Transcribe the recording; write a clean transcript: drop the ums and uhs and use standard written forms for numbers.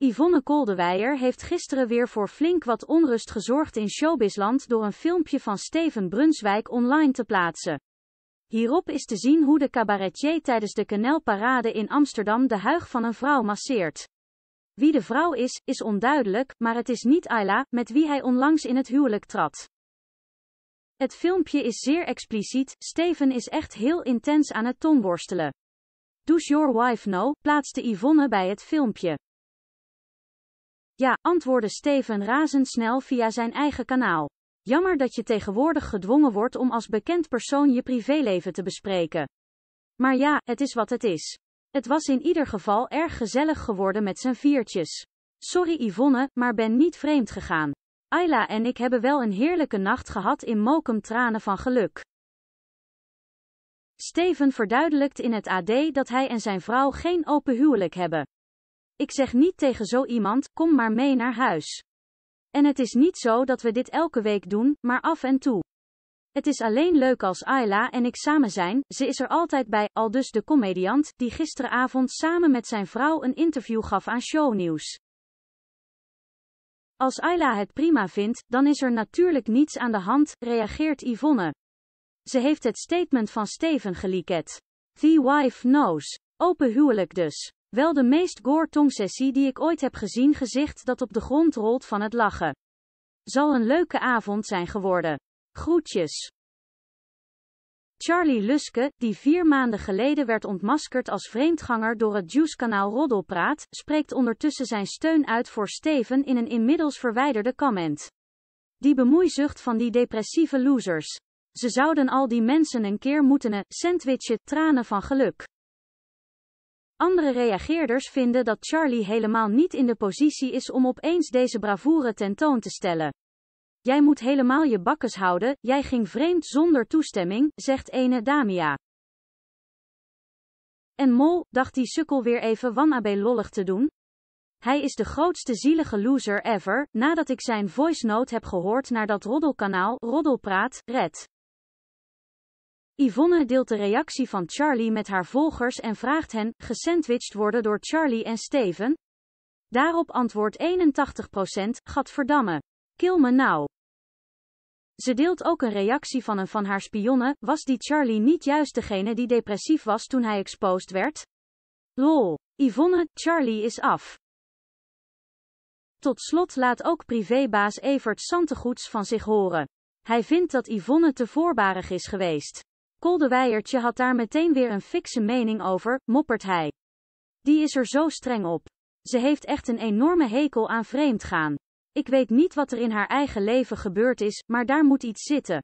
Yvonne Koldewijer heeft gisteren weer voor flink wat onrust gezorgd in showbizland door een filmpje van Steven Brunswijk online te plaatsen. Hierop is te zien hoe de cabaretier tijdens de Canal-parade in Amsterdam de huig van een vrouw masseert. Wie de vrouw is, is onduidelijk, maar het is niet Ayla, met wie hij onlangs in het huwelijk trad. Het filmpje is zeer expliciet, Steven is echt heel intens aan het tongworstelen. Does your wife know, plaatste Yvonne bij het filmpje. Ja, antwoordde Steven razendsnel via zijn eigen kanaal. Jammer dat je tegenwoordig gedwongen wordt om als bekend persoon je privéleven te bespreken. Maar ja, het is wat het is. Het was in ieder geval erg gezellig geworden met z'n viertjes. Sorry Yvonne, maar ben niet vreemd gegaan. Ayla en ik hebben wel een heerlijke nacht gehad in Mokum, tranen van geluk. Steven verduidelijkt in het AD dat hij en zijn vrouw geen open huwelijk hebben. Ik zeg niet tegen zo iemand, kom maar mee naar huis. En het is niet zo dat we dit elke week doen, maar af en toe. Het is alleen leuk als Ayla en ik samen zijn, ze is er altijd bij, aldus de comediant, die gisteravond samen met zijn vrouw een interview gaf aan Shownieuws. Als Ayla het prima vindt, dan is er natuurlijk niets aan de hand, reageert Yvonne. Ze heeft het statement van Steven geleakt. The wife knows. Open huwelijk dus. Wel de meest gore tongsessie die ik ooit heb gezien, gezicht dat op de grond rolt van het lachen. Zal een leuke avond zijn geworden. Groetjes. Charlie Luske, die 4 maanden geleden werd ontmaskerd als vreemdganger door het Juice-kanaal Roddelpraat, spreekt ondertussen zijn steun uit voor Steven in een inmiddels verwijderde comment. Die bemoeizucht van die depressieve losers. Ze zouden al die mensen een keer moeten sandwichen, tranen van geluk. Andere reageerders vinden dat Charlie helemaal niet in de positie is om opeens deze bravoure tentoon te stellen. Jij moet helemaal je bakkes houden, jij ging vreemd zonder toestemming, zegt ene Damia. En Mol, dacht die sukkel weer even wannabe lollig te doen? Hij is de grootste zielige loser ever, nadat ik zijn voice note heb gehoord naar dat roddelkanaal, Roddelpraat, red. Yvonne deelt de reactie van Charlie met haar volgers en vraagt hen, gesandwiched worden door Charlie en Steven? Daarop antwoordt 81%, gadverdamme. Kill me nou. Ze deelt ook een reactie van een van haar spionnen, was die Charlie niet juist degene die depressief was toen hij exposed werd? Lol. Yvonne, Charlie is af. Tot slot laat ook privébaas Evert Santegoeds van zich horen. Hij vindt dat Yvonne te voorbarig is geweest. Koldewijertje had daar meteen weer een fikse mening over, moppert hij. Die is er zo streng op. Ze heeft echt een enorme hekel aan vreemdgaan. Ik weet niet wat er in haar eigen leven gebeurd is, maar daar moet iets zitten.